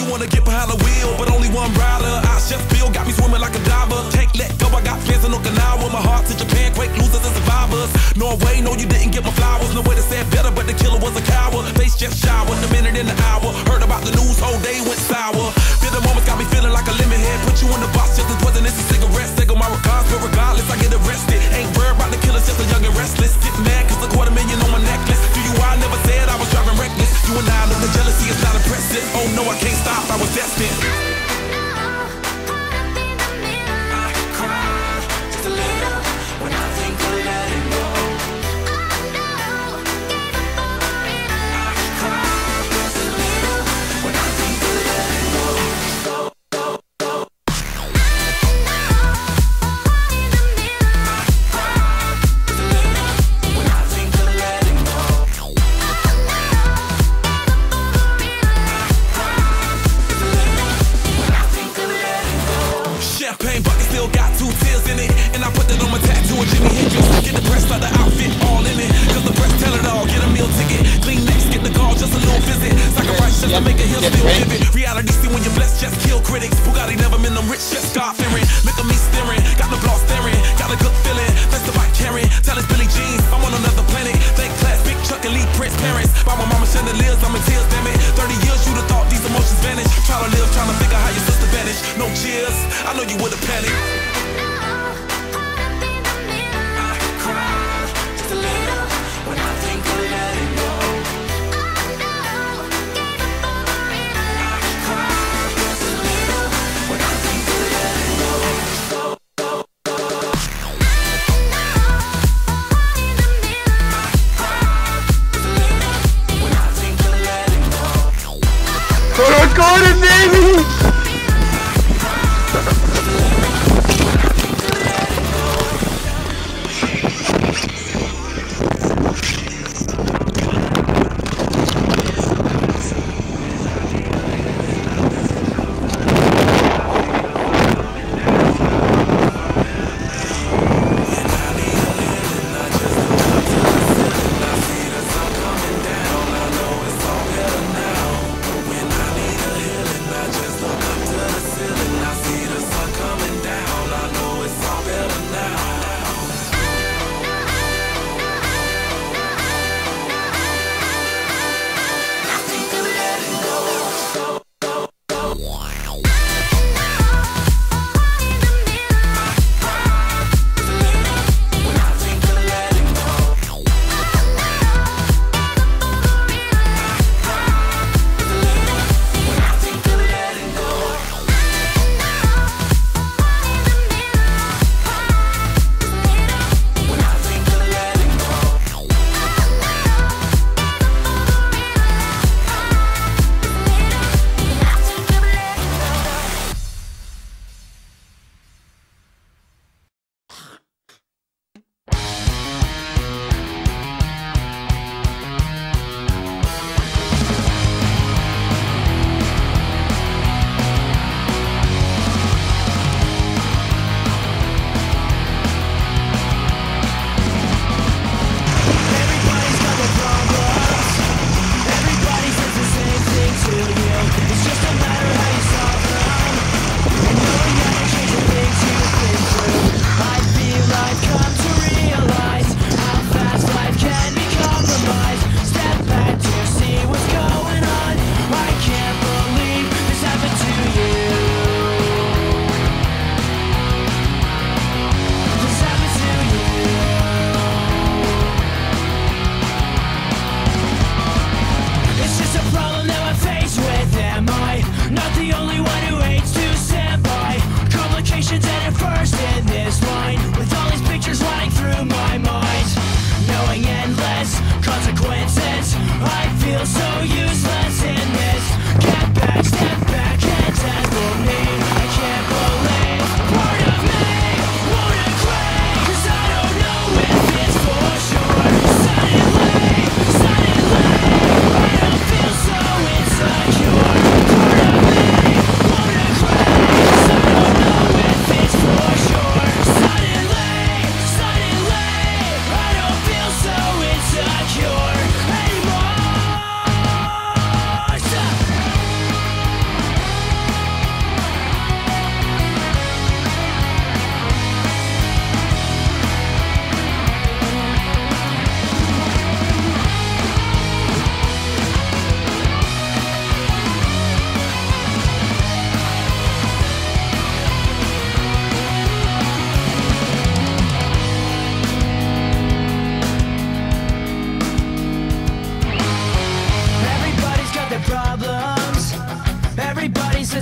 wanna get behind the wheel, but only one rider. I Chef Bill got me swimming like a diver. Can't let go, I got fans in Okinawa. My heart to Japan, quake losers and survivors. Norway, no, you didn't get my flowers. No way to say it better, but the killer was a coward. Face just showered, a minute in the hour. Heard about the news, whole day went sour. Feel the moments got me feeling like a lemon head. Put you in the box just as poisonous as cigarettes. They go my regards, but regardless, I get arrested. Ain't worried about the killers, just a young and restless. Get mad cause a $250,000 on my necklace. Do you I never said I was driving reckless. You and I know the jealousy is not impressive. Oh no, I can't stop, I was destined. Champagne bucket still got 2 tears in it, and I put that on my tattoo of Jimi Hendrix. Get the press like the outfit all in it, cause the press tell it all. Get a meal ticket, clean next, get the call, just a little visit. Sacrifice just to make a hill still vivid. Reality see when you're blessed, just kill critics. Bugatti never been them rich, just God fearing. Look at me staring, got the block staring, got a good feeling. That's the bike carrying, tell it's Billie Jean, I'm on another planet. Thank class, big truck and lead Prince parents. By my mama chandeliers, I'm in tears, damn it. 30 years you'd have thought these emotions vanished. Try to live, trying to figure how your sister vanished. No cheers, I know you would've panicked. Gordon, baby!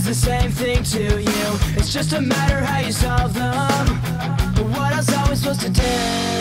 the same thing to you. It's just a matter how you solve them. But what else are we supposed to do?